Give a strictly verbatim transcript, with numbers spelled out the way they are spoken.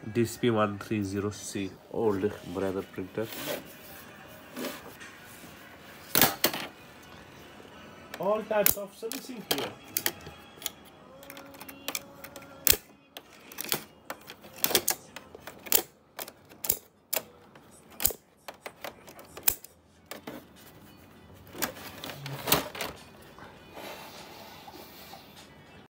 D C P one thirty C, old brother printer. All types of servicing here.